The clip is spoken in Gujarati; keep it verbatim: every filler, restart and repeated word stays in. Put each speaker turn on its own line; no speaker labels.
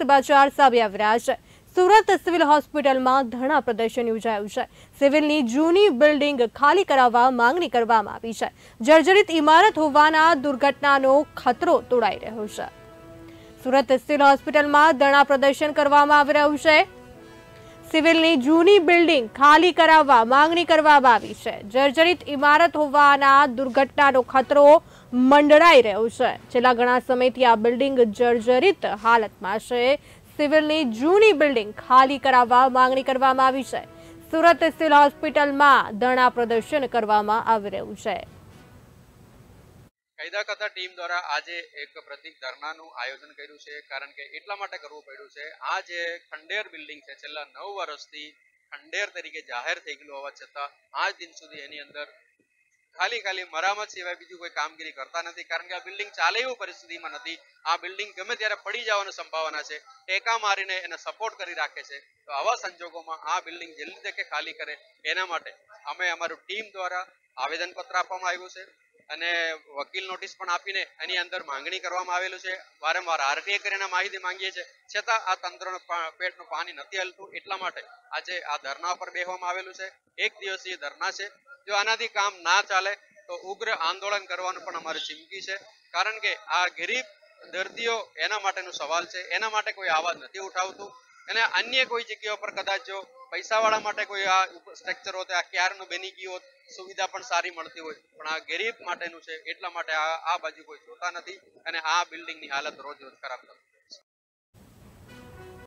સમાચાર સામે આવી રહ્યા છે। સુરત સિવિલ હોસ્પિટલમાં ધરણા પ્રદર્શન યોજાયું છે। સિવિલની જૂની બિલ્ડિંગ ખાલી કરાવવા માંગણી કરવામાં આવી છે। જર્જરિત ઇમારત હોવાના દુર્ઘટનાનો ખતરો તોડાઈ રહ્યો છે। સુરત સિવિલ હોસ્પિટલમાં ધરણા પ્રદર્શન કરવામાં આવી રહ્યું છે। સિવિલની જૂની બિલ્ડિંગ ખાલી કરાવવા માંગણી કરવામાં આવી છે। જર્જરિત ઇમારત હોવાના દુર્ઘટનાનો ખતરો મંડળાઈ રહ્યો છે। છેલ્લા ઘણા સમયથી આ બિલ્ડિંગ જર્જરિત હાલતમાં છે। સિવિલની જૂની બિલ્ડિંગ ખાલી કરાવવા માંગણી કરવામાં આવી છે। સુરત સિવિલ હોસ્પિટલમાં ધરણા પ્રદર્શન કરવામાં આવી રહ્યું છે।
કાયદા ખાતા ટીમ દ્વારા આજે એક પ્રતિક ધરનાનું આયોજન કર્યું છે, કારણ કે એટલા માટે કરવું પડ્યું છે। આ જે ખંડેર બિલ્ડિંગ છે, છેલ્લા નવ વર્ષથી ખંડેર તરીકે જાહેર થઈ ગયેલું હોવા છતાં આજ દિન સુધી એની અંદર ખાલી ખાલી મરામત સિવાય બીજું કોઈ કામગીરી કરતા નથી, કારણ કે આ બિલ્ડિંગ ચાલે એવું પરિસ્થિતિમાં નથી। આ બિલ્ડિંગ ગમે ત્યારે પડી જવાની સંભાવના છે, ટેકા મારીને એને સપોર્ટ કરી રાખે છે। તો આવા સંજોગોમાં આ બિલ્ડિંગ જલ્દી તકે ખાલી કરે એના માટે અમે અમારું ટીમ દ્વારા આવેદનપત્ર આપવામાં આવ્યું છે અને વકીલ નોટિસ પણ આપીને એની અંદર માંગણી કરવામાં આવેલું છે। વારંવાર આરટીઆઈ કરીને માહિતી માંગીએ છીએ, છતાં આ તંત્રનું પેટનું પાણી નથી હલતું। એટલા માટે આજે આ ધરણા પર બેસવામાં આવેલું છે। એક દિવસીય ધરણા છે। જો આનાથી કામ ના ચાલે તો ઉગ્ર આંદોલન કરવાનું પણ અમારી ચીમકી છે, કારણ કે આ ગરીબ દર્દીઓ એના માટેનો સવાલ છે, એના માટે કોઈ અવાજ નથી ઉઠાવતું। અને અન્ય કોઈ જગ્યાઓ પર કદાચ જો પૈસાવાળા માટે કોઈ આ સ્ટ્રક્ચર હોત, આ ક્યારનું બની ગયું હોત, સુવિધા પણ સારી મળતી હોય, પણ આ ગરીબ માટેનું છે, એટલા માટે આ આ બાજુ કોઈ જોતા નથી અને આ બિલ્ડિંગની હાલત રોજ રોજ ખરાબ થતી